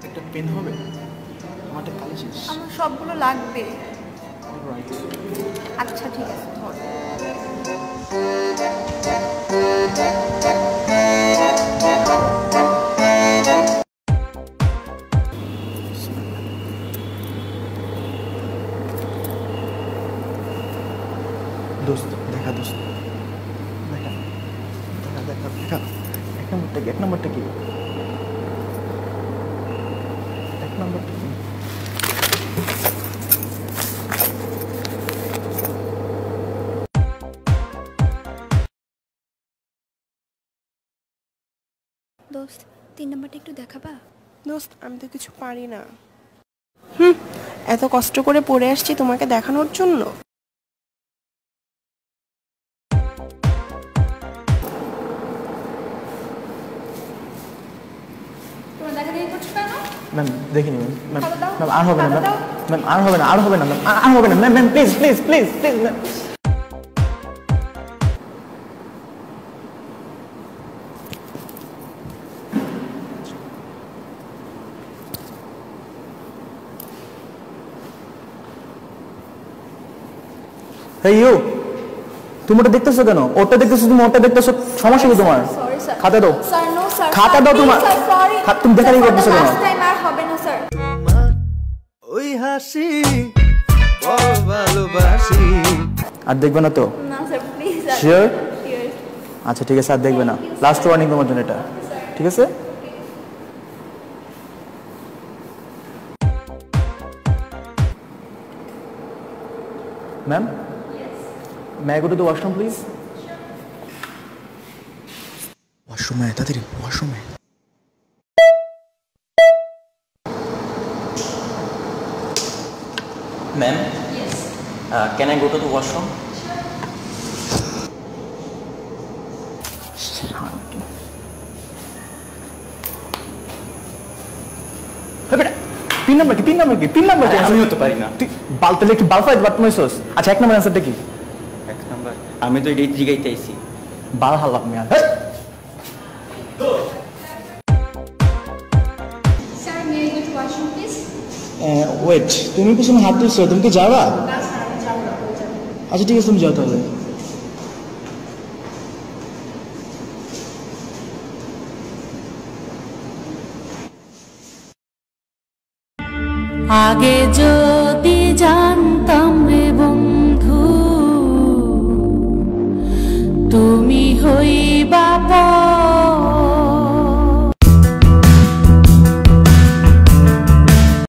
একটা পেন হবে? আমারটা কালি শেষ। আমার সবগুলো লাগবে। অলরাইট। আচ্ছা ঠিক আছে, ধর। দোস্ত দেখা, দোস্ত দেখা দেখা দেখা দেখা। এক নম্বরটা কি? এক নম্বরটা কি? এক নম্বরটা কি? দোস্ত 3 নম্বরটা একটু দেখাবা? দোস্ত আমি তো কিছু পারি না। এত কষ্ট করে পড়ে আসছি তোমাকে দেখানোর জন্য। তোমরা দেখা দেখি করছো কেন? ম্যাম দেখিনি ম্যাম। খাতা দাও। ম্যাম আর হবে না খাতা ম্যাম। দাও। ম্যাম আর হবে না, আর হবে না ম্যাম, আর হবে না ma'am. Ma'am please please please please ma'am. Hey you, তুমি ওটা দেখতেছো কেন? ওটা দেখতেছো, তুমি ওটা দেখতেছো, সমস্যা কি তোমার? Sorry sir. খাতা দাও। Sir no sir. খাতা দাও তোমার। সরি। তুমি দেখানি করতেছো কেন? লাস্ট টাইম আর হবে না স্যার। ওই হাসি বড় ভালোবাসি। আর দেখবে না তো? না স্যার প্লিজ। শিওর? আচ্ছা ঠিক আছে, আর দেখবে না। লাস্ট ওয়ার্নিং তোমার জন্য এটা, ঠিক আছে? Ma'am, may I go to the washroom please? ওয়াশরুমে তাড়াতাড়ি, ওয়াশরুমে। Ma'am? Yes. Can I go to the washroom? তিন নম্বর কি? তিন নম্বর কি? তিন নম্বর কি? আমিও তো পারি না। বাল তাহলে একটু বাল ফাইজ বাট তুমি সোস। আচ্ছা এক নম্বর অ্যান্সারটা কি? এক নাম্বার আমি তো এটাই জিগাইতে আইছি। বাল হালাম মিয়া। Sir, may I go to washroom, please? Wait, তুমি পিছনে হাত তুলছো, তুমি কি যাবা? আচ্ছা ঠিক আছে, তুমি যাও তাহলে। আগে যদি জান